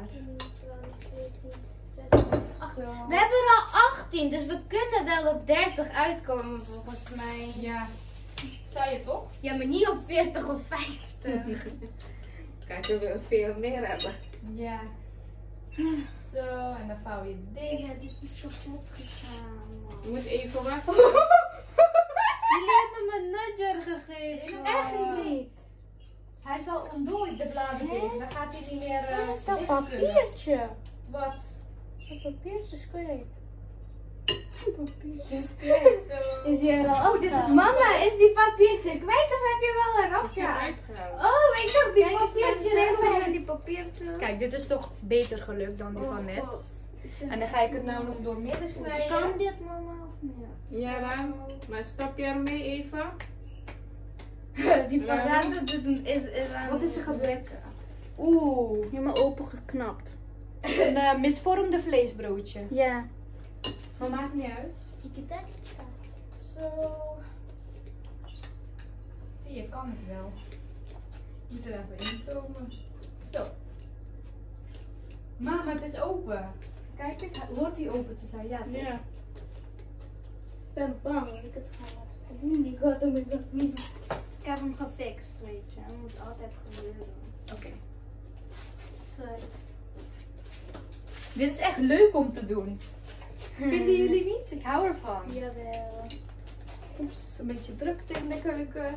Speaker 2: We hebben er al achttien, dus we kunnen wel op dertig uitkomen volgens mij.
Speaker 1: Ja. Sta je toch?
Speaker 2: Ja, maar niet op veertig of vijftig.
Speaker 3: Kijk, we willen veel meer hebben.
Speaker 1: Ja. Zo, en dan vouw je dicht.
Speaker 4: Ja, die is niet kapot gegaan. Man.
Speaker 3: Je moet even wachten.
Speaker 4: Jullie hebben me een nudger gegeven.
Speaker 2: Echt niet.
Speaker 1: Hij zal ontdooid, de bladeren. Dan gaat hij niet meer. eh,
Speaker 4: Wat is dat
Speaker 1: dicht kunnen.
Speaker 4: papiertje?
Speaker 1: Wat?
Speaker 4: Dat papiertje is kwijt. Papiertje is
Speaker 1: Zo.
Speaker 4: Is hier al
Speaker 1: Oh, dit is
Speaker 2: Mama, is die papiertje kwijt of heb je wel een
Speaker 3: Heb je
Speaker 2: afgehaald?
Speaker 3: uitgehaald?
Speaker 2: Oh, ik dacht die
Speaker 4: Kijk eens naar
Speaker 2: papiertje
Speaker 4: die
Speaker 2: er
Speaker 4: en die papiertje.
Speaker 1: Kijk, dit is toch beter gelukt dan die
Speaker 4: Oh,
Speaker 1: van net.
Speaker 4: God.
Speaker 1: En dan ga ik het nou nog door midden snijden.
Speaker 4: Kan dit mama of niet?
Speaker 3: Ja, Raan. Maar stop je ermee even?
Speaker 2: Die van Raan doet het is, is aan.
Speaker 1: Wat is er gebeurd? Oeh,
Speaker 4: Helemaal opengeknapt.
Speaker 1: een eh, misvormde vleesbroodje.
Speaker 4: Ja.
Speaker 1: Maar maakt niet uit. Zo. Zie je, kan het wel. Je moet er even in komen. Zo. Mama, het is open. Kijk eens, hoort die open te zijn? Ja, toch?
Speaker 3: Ja.
Speaker 2: Ik ben bang dat ik het ga laten verdienen. Die gaat hem ik dat niet.
Speaker 4: Ik heb hem gefixt, weet je. Dat moet altijd gebeuren.
Speaker 1: Oké.
Speaker 4: Sorry.
Speaker 1: Dit is echt leuk om te doen. Vinden jullie niet? Ik hou ervan.
Speaker 2: Jawel.
Speaker 1: Oeps, een beetje drukte in de keuken.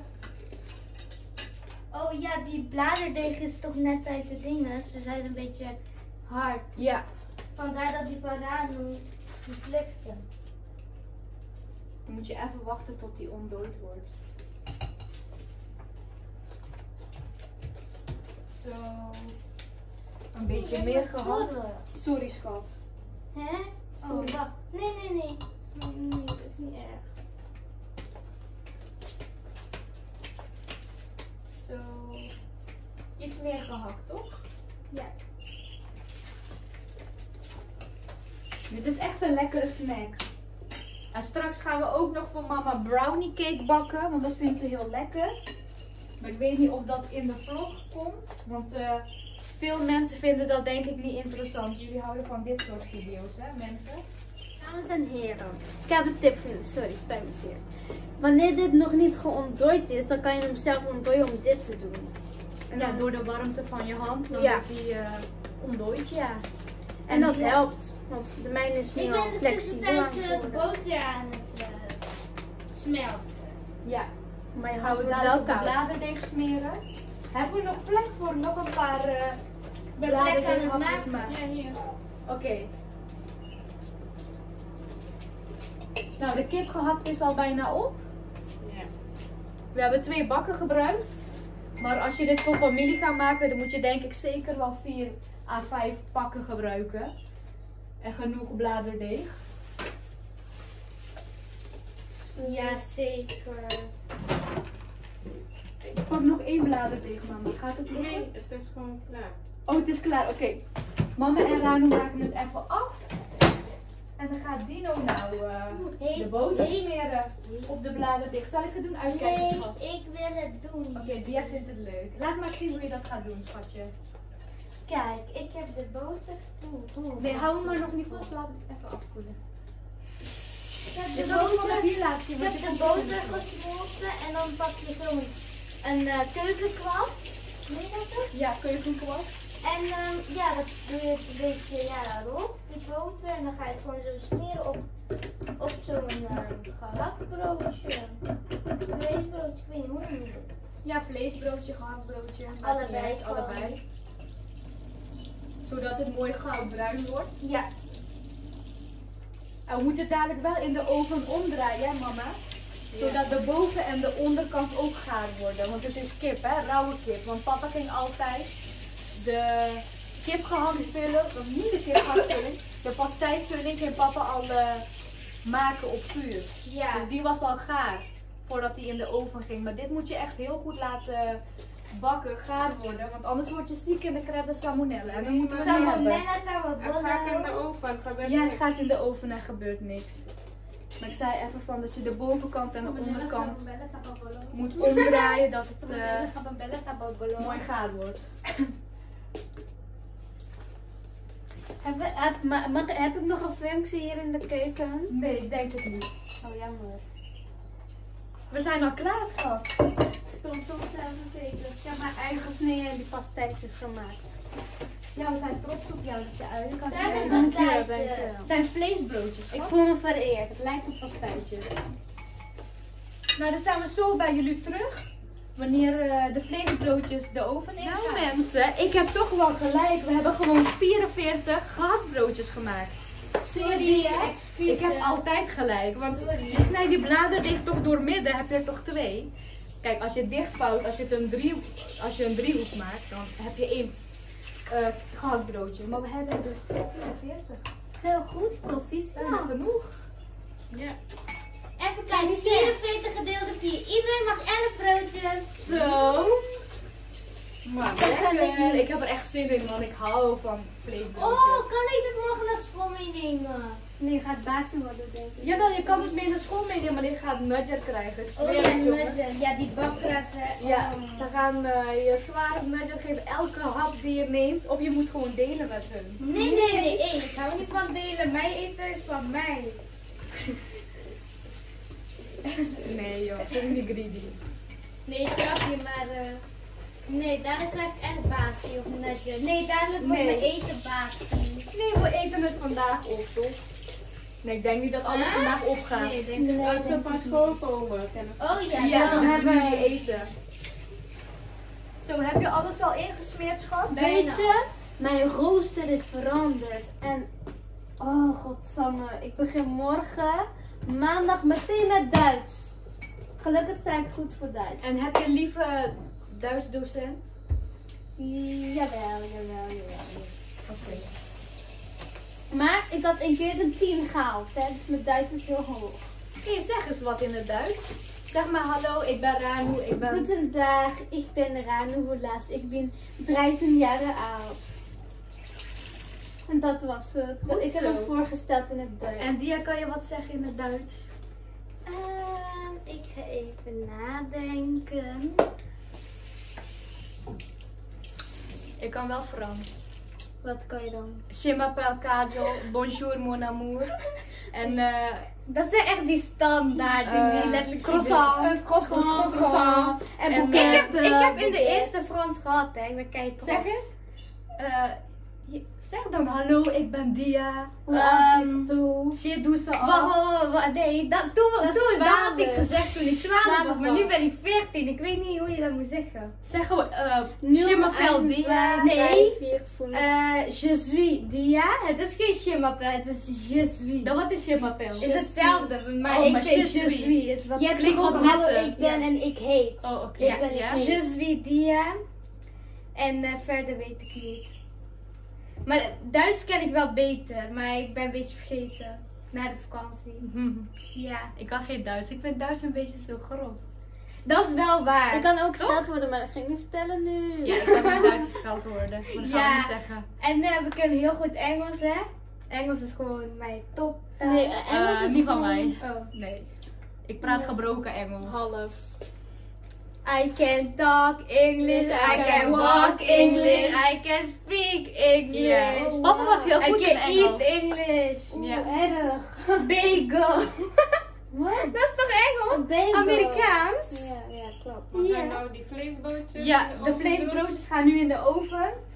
Speaker 2: Oh ja, die bladerdeeg is toch net uit de dinges, dus hij is een beetje hard.
Speaker 1: Ja.
Speaker 2: Vandaar dat die van Raan mislukte.
Speaker 1: Dan moet je even wachten tot die ontdooid wordt. Zo. Een beetje meer gehakt. Sorry, schat.
Speaker 2: Hè?
Speaker 1: Sorry.
Speaker 2: Oh, wacht. Nee, nee, nee. Nee, dat is niet erg.
Speaker 1: Zo. Iets meer gehakt, toch?
Speaker 2: Ja.
Speaker 1: Dit is echt een lekkere snack. En straks gaan we ook nog voor mama brownie cake bakken, want dat vindt ze heel lekker. Maar ik weet niet of dat in de vlog komt, want eh, veel mensen vinden dat denk ik niet interessant. Jullie houden van dit soort video's, hè mensen?
Speaker 4: Dames en heren, ik heb een tip voor jullie. Sorry, spijt me zeer. Wanneer dit nog niet geontdooid is, dan kan je hem zelf ontdooien om dit te doen. En
Speaker 1: Ja,
Speaker 4: dan-
Speaker 1: door de warmte van je hand, dan
Speaker 4: Ja.
Speaker 1: wordt die eh, ontdooid, ja.
Speaker 4: En dat
Speaker 1: ja.
Speaker 4: helpt, want de mijne is nu
Speaker 2: Ik
Speaker 4: al
Speaker 2: ben in de
Speaker 4: flexibel aan
Speaker 2: tussentijd
Speaker 4: het
Speaker 2: eh, de
Speaker 4: worden.
Speaker 2: boter aan het eh, smelten.
Speaker 1: Ja.
Speaker 4: Maar je
Speaker 1: Gaan
Speaker 4: hand
Speaker 1: we
Speaker 4: wordt
Speaker 1: dadelijk
Speaker 4: wel
Speaker 1: de
Speaker 4: koud.
Speaker 1: bladerdeeg smeren. Hebben we nog plek voor nog een paar uh,
Speaker 2: Ik ben plek aan het
Speaker 1: bladerdeeghapjes
Speaker 2: maken.
Speaker 1: maken?
Speaker 2: Ja, hier.
Speaker 1: Oké. Nou, de kip gehakt is al bijna op.
Speaker 3: Ja.
Speaker 1: We hebben twee bakken gebruikt. Maar als je dit voor familie gaat maken, dan moet je denk ik zeker wel vier à vijf pakken gebruiken. En genoeg bladerdeeg.
Speaker 2: Ja, zeker.
Speaker 1: Ik pak nog één bladerdeeg, mama. Gaat het lukken?
Speaker 3: Nee, het is gewoon klaar.
Speaker 1: Oh, het is klaar. Oké. Mama en Rano maken het even af. En dan gaat Dino nou uh,
Speaker 2: Hey,
Speaker 1: de boter
Speaker 2: hey.
Speaker 1: smeren op de bladerdeeg. Zal ik het doen? Uitkijken,
Speaker 2: Nee,
Speaker 1: schat.
Speaker 2: ik wil het doen.
Speaker 1: Oké, Dia vindt het leuk. Laat maar zien hoe je dat gaat doen, schatje.
Speaker 2: Kijk, ik heb de boter. Oeh, oeh.
Speaker 1: Nee, hou hem maar nog niet vast. Laat het even afkoelen.
Speaker 2: Ik heb
Speaker 1: Je
Speaker 2: de
Speaker 1: zal het
Speaker 2: boter,
Speaker 1: vanaf hier laten zien.
Speaker 2: ik
Speaker 1: want
Speaker 2: heb
Speaker 1: je
Speaker 2: de
Speaker 1: kan het
Speaker 2: boter
Speaker 1: niet zien.
Speaker 2: gesmolten en dan pak je zo'n een uh, keukenkwast. Nee, dat is?
Speaker 1: Ja, keukenkwast.
Speaker 2: En ehm, ja, dat doe je een beetje ja, erop, die boter. En dan ga je het gewoon zo smeren op, op zo'n uh, gehaktbroodje. Vleesbroodje, ik weet niet hoe noem je het.
Speaker 1: Ja, vleesbroodje, gehaktbroodje.
Speaker 2: Allebei
Speaker 1: Ja, allebei. Zodat het mooi goudbruin wordt.
Speaker 2: Ja.
Speaker 1: En we moeten het dadelijk wel in de oven omdraaien, hè, mama? Zodat de boven- en de onderkant ook gaar worden. Want het is kip, hè? Rauwe kip. Want papa ging altijd de kipgehaktspullen, of niet de kipgehaktspullen, de pastijvulling ging papa al uh, maken op vuur.
Speaker 2: Ja.
Speaker 1: Dus die was al gaar voordat die in de oven ging. Maar dit moet je echt heel goed laten bakken, gaar worden. Want anders word je ziek in de crème salmonella. En dan moeten we niet hebben.
Speaker 2: Salmonella,
Speaker 3: Het
Speaker 2: salmonella.
Speaker 3: gaat in de oven, het gebeurt
Speaker 1: Ja, het
Speaker 3: niks.
Speaker 1: gaat in de oven en gebeurt niks. Maar ik zei even van dat je de bovenkant en de onderkant moet omdraaien dat het uh, mooi gaar wordt.
Speaker 4: Heb, heb, ma- mag, heb ik nog een functie hier in de keuken?
Speaker 1: Nee, ik denk het niet.
Speaker 4: Oh, jammer.
Speaker 1: We zijn al klaar, schat.
Speaker 4: Stond soms zelf zeker. Ik heb mijn eigen gesneden en die pastijtjes gemaakt.
Speaker 1: Ja, we zijn trots op jou dat je uit kan
Speaker 2: Daar heb ik
Speaker 1: zien.
Speaker 2: nog
Speaker 4: Dankjewel,
Speaker 2: tijd.
Speaker 4: dankjewel.
Speaker 1: Het zijn vleesbroodjes,
Speaker 4: Ik
Speaker 1: schat.
Speaker 4: voel me vereerd.
Speaker 1: Het lijkt op pastijtjes. Nou, dan zijn we zo bij jullie terug. Wanneer uh, de vleesbroodjes de oven in gaan. Nou mensen, ik heb toch wel gelijk. We hebben gewoon vierenveertig gehaktbroodjes gemaakt.
Speaker 2: Sorry,
Speaker 1: hè?
Speaker 2: excuses.
Speaker 1: Ik heb altijd gelijk. Want
Speaker 2: Sorry.
Speaker 1: je snijdt die bladeren dicht toch door midden, heb je er toch twee. Kijk, als je het dichtvouwt, als je het een, drie, als je een driehoek maakt, dan heb je één uh, gehaktbroodje. Maar we hebben er dus vierenveertig.
Speaker 4: Heel goed,
Speaker 1: Dat is
Speaker 4: proficiat.
Speaker 1: genoeg.
Speaker 3: Ja.
Speaker 2: Even kijken, vierenveertig gedeeld door vier. Iedereen mag elf broodjes.
Speaker 1: Zo. Maar
Speaker 4: Dat kan ik
Speaker 1: lekker.
Speaker 4: niet.
Speaker 1: Ik heb er echt zin in, want ik hou van vleesbroodjes.
Speaker 2: Oh, kan ik dit morgen naar school meenemen?
Speaker 4: Nee, je gaat baas worden, denk ik.
Speaker 1: Jawel, je kan het mee naar school meenemen, maar je gaat nudger krijgen. Ik
Speaker 2: Oh
Speaker 1: zweer
Speaker 2: ja,
Speaker 1: het, jongen.
Speaker 2: nudger. Ja, die bakrassen.
Speaker 1: Ja,
Speaker 2: Oh.
Speaker 1: ze gaan uh, je zware nudger geven, elke hap die je neemt. Of je moet gewoon delen met hun.
Speaker 2: Nee, nee, nee, hey, ik hou niet van delen. Mijn eten is van mij.
Speaker 1: Nee joh, ze zijn niet greedy.
Speaker 2: Nee, grapje, maar uh, nee, dadelijk krijg ik echt basie of nudger. Nee, dadelijk wordt
Speaker 1: Nee.
Speaker 2: mijn eten basie.
Speaker 1: Nee, we eten het vandaag op, toch? Nee, ik denk niet dat alles
Speaker 2: Huh?
Speaker 1: vandaag opgaat.
Speaker 2: Nee, denk ik
Speaker 3: Als
Speaker 2: niet.
Speaker 3: ze van school komen, kennen ze.
Speaker 2: Oh ja,
Speaker 1: Ja, dan
Speaker 2: dan
Speaker 1: hebben we jullie eten. Zo, heb je alles al ingesmeerd, schat?
Speaker 4: Weet je, mijn rooster is veranderd. En, oh godsamme, ik begin morgen, maandag meteen met Duits. Gelukkig sta ik goed voor Duits.
Speaker 1: En heb je een lieve Duits docent?
Speaker 4: Jawel, jawel, jawel.
Speaker 1: Oké.
Speaker 4: Maar ik had een keer een tien gehaald, hè, dus mijn Duits is heel hoog.
Speaker 1: Hey, zeg eens wat in het Duits. Zeg maar hallo, ik ben Ranu, ik ben...
Speaker 4: Goedendag, ik ben Ranu Hulas, ik ben dertien jaar oud. En dat was het.
Speaker 1: Goed
Speaker 4: Ik heb
Speaker 1: zo.
Speaker 4: hem voorgesteld in het Duits.
Speaker 1: En Dia, kan je wat zeggen in het Duits?
Speaker 2: Ehm, ik ga even nadenken.
Speaker 1: Ik kan wel Frans.
Speaker 2: Wat kan je dan?
Speaker 1: Je m'appelle Kajol, bonjour mon amour. En eh...
Speaker 2: Dat zijn echt die standaard dingen die
Speaker 1: Eh,
Speaker 2: letterlijk
Speaker 1: croissant,
Speaker 2: iedereen-
Speaker 1: croissant, croissant.
Speaker 4: En
Speaker 1: En,
Speaker 4: boeket.
Speaker 1: eh,
Speaker 2: Ik heb, ik heb in de
Speaker 4: boeket.
Speaker 2: eerste Frans gehad, hè. Ik ben kei trots.
Speaker 1: zeg eens. eh, je- zeg dan hallo, ik ben Dia.
Speaker 4: Hoe oud is
Speaker 2: Ehm,
Speaker 4: het toe?
Speaker 1: Je doet ze al.
Speaker 2: Wacht, wacht, wacht, nee, dat, toen,
Speaker 4: Dat is
Speaker 2: toen dat had ik
Speaker 4: twaalf.
Speaker 2: gezegd toen ik twaalf was,
Speaker 1: twaalf
Speaker 2: maar nu
Speaker 1: was.
Speaker 2: ben ik veertien. Ik weet niet hoe je dat moet zeggen.
Speaker 1: Zeg gewoon, eh,
Speaker 4: Nu
Speaker 1: je m'appelle Dia.
Speaker 2: Nee.
Speaker 4: Vier, vijf,
Speaker 2: Eh, je suis Dia. Het is geen je m'appelle, het is je suis.
Speaker 1: Dan wat is je m'appelle?
Speaker 2: Is hetzelfde, maar
Speaker 1: Oh,
Speaker 2: ik
Speaker 1: maar
Speaker 2: vind
Speaker 1: je
Speaker 2: je
Speaker 1: suis.
Speaker 2: suis is wat
Speaker 4: Je hebt
Speaker 1: klinkt
Speaker 4: toch ook
Speaker 1: wat
Speaker 4: hallo,
Speaker 1: netter.
Speaker 4: ik ben
Speaker 1: Ja.
Speaker 4: en ik heet.
Speaker 1: Oh, oké.
Speaker 2: Ja,
Speaker 4: Ik ben
Speaker 1: ja.
Speaker 4: ik
Speaker 2: je
Speaker 4: heet.
Speaker 2: suis Dia. En eh, verder weet ik niet. Maar Duits ken ik wel beter, maar ik ben een beetje vergeten. Na de vakantie. Ja,
Speaker 1: Ik kan geen Duits. Ik vind Duits een beetje zo grof.
Speaker 2: dat is wel waar.
Speaker 4: Ik kan ook scheldwoorden, maar dat ga ik niet vertellen nu.
Speaker 1: Ja, ik kan niet Duits scheldwoorden. Maar dat gaan
Speaker 2: Ja.
Speaker 1: we niet zeggen.
Speaker 2: En eh, we kunnen heel goed Engels, hè? Engels is gewoon mijn top.
Speaker 4: Nee, eh, Engels
Speaker 1: Eh,
Speaker 4: is
Speaker 1: niet van
Speaker 4: gewoon
Speaker 1: mij.
Speaker 2: Oh.
Speaker 1: Nee. Ik praat gebroken Engels.
Speaker 4: half.
Speaker 2: I can talk English, I can walk English, I can speak English.
Speaker 1: Ja. Papa was heel
Speaker 2: I
Speaker 1: goed in
Speaker 2: can eat
Speaker 1: Engels.
Speaker 2: English.
Speaker 1: Ja.
Speaker 4: Erg.
Speaker 2: Bagel.
Speaker 4: Wat?
Speaker 2: Dat is toch Engels?
Speaker 4: Bagel.
Speaker 2: Amerikaans?
Speaker 4: Ja, ja, klopt.
Speaker 3: Mag
Speaker 2: Ja.
Speaker 3: hij nou die vleesbootjes
Speaker 1: Ja,
Speaker 3: in
Speaker 1: de
Speaker 3: oven
Speaker 1: vleesbroodjes gaan nu in de oven.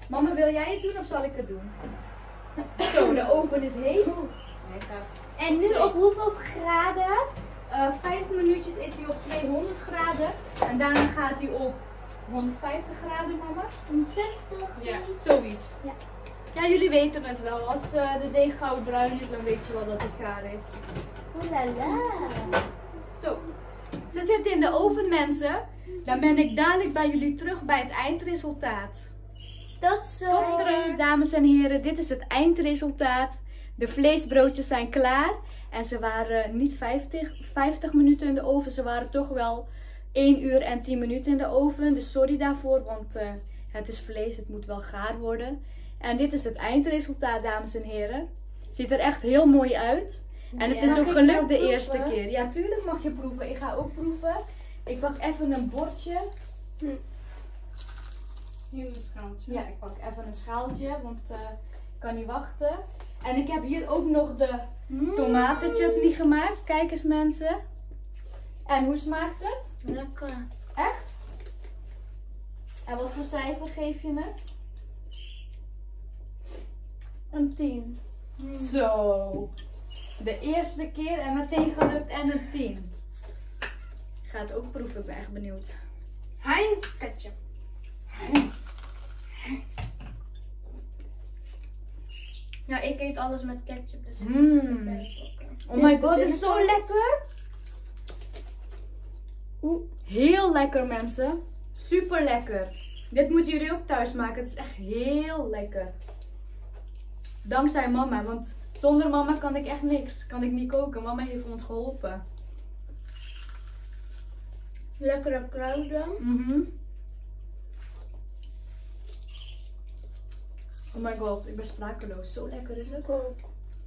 Speaker 1: Mama, wil jij het doen of zal ik het doen? Zo, de oven is heet.
Speaker 3: Hij staat
Speaker 2: En nu op hoeveel graden?
Speaker 1: Uh, vijf minuutjes is hij op tweehonderd graden. En daarna gaat hij op honderdvijftig graden, mama.
Speaker 2: zestig.
Speaker 3: Ja.
Speaker 1: Zoiets.
Speaker 2: Ja.
Speaker 1: Ja, jullie weten het wel. Als uh, de deeg goudbruin is, dan weet je wel dat hij gaar is.
Speaker 2: Oeh la la.
Speaker 1: Zo. Ze zitten in de oven, mensen. Dan ben ik dadelijk bij jullie terug bij het eindresultaat.
Speaker 2: Tot zo.
Speaker 1: Tot straks, dames en heren. Dit is het eindresultaat. De vleesbroodjes zijn klaar. En ze waren niet vijftig, vijftig minuten in de oven. Ze waren toch wel één uur en tien minuten in de oven. Dus sorry daarvoor, want uh, het is vlees. Het moet wel gaar worden. En dit is het eindresultaat, dames en heren. Ziet er echt heel mooi uit. En het
Speaker 2: Ja.
Speaker 1: is ook
Speaker 2: Mag ik
Speaker 1: gelukt
Speaker 2: nou
Speaker 1: de
Speaker 2: proeven?
Speaker 1: eerste keer. Ja, tuurlijk mag je proeven. Ik ga ook proeven. Ik pak even een bordje.
Speaker 3: hier een schaaltje.
Speaker 1: Ja, ik pak even een schaaltje, want uh, ik kan niet wachten. En ik heb hier ook nog de tomatenchutney gemaakt. Kijk eens, mensen. En hoe smaakt het?
Speaker 2: Lekker.
Speaker 1: Echt? En wat voor cijfer geef je het?
Speaker 4: Een tien.
Speaker 1: Zo. De eerste keer en meteen gelukt en een tien. Ik ga het ook proeven, ik ben echt benieuwd.
Speaker 4: Heinz ketchup. Ja, ik eet alles met ketchup, dus ik
Speaker 1: Mm. Oh my god, dit is zo lekker. Oeh, heel lekker, mensen. Super lekker. Dit moeten jullie ook thuis maken. Het is echt heel lekker. Dankzij mama, want zonder mama kan ik echt niks. Kan ik niet koken. Mama heeft ons geholpen.
Speaker 4: Lekkere kruiden.
Speaker 1: Mhm. Oh my god, ik ben sprakeloos. Zo lekker is het.
Speaker 4: Ook.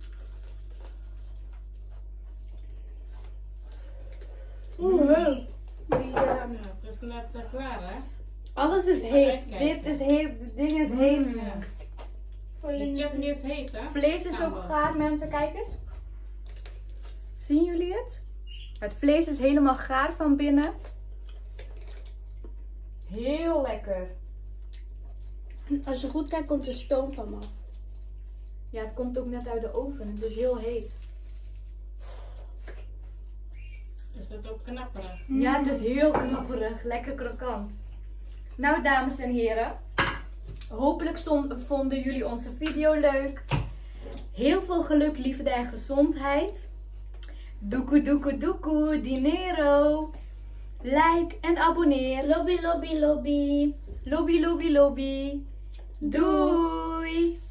Speaker 4: Oeh, leuk. Die, uh,
Speaker 3: Ja, het is net uh, klaar, hè?
Speaker 4: alles is heet.
Speaker 3: Uitkijken.
Speaker 4: Dit is heet. Dit ding is heet.
Speaker 1: Mm.
Speaker 3: Ja.
Speaker 4: Voor
Speaker 3: De
Speaker 4: jullie.
Speaker 3: chutney is heet, hè?
Speaker 1: Vlees is ook
Speaker 3: Sambal.
Speaker 1: gaar, mensen. Kijk eens. Zien jullie het? Het vlees is helemaal gaar van binnen. Heel lekker.
Speaker 4: Als je goed kijkt, komt er stoom van af.
Speaker 1: Ja, het komt ook net uit de oven. Het is heel heet.
Speaker 3: Is het ook knapperig?
Speaker 1: Ja, het is heel knapperig. Lekker krokant. Nou, dames en heren. Hopelijk stond- vonden jullie onze video leuk. Heel veel geluk, liefde en gezondheid. Doekoe, doekoe, doekoe, dinero. Like en abonneer.
Speaker 2: Lobby, lobby, lobby.
Speaker 1: Lobby, lobby, lobby. Doei!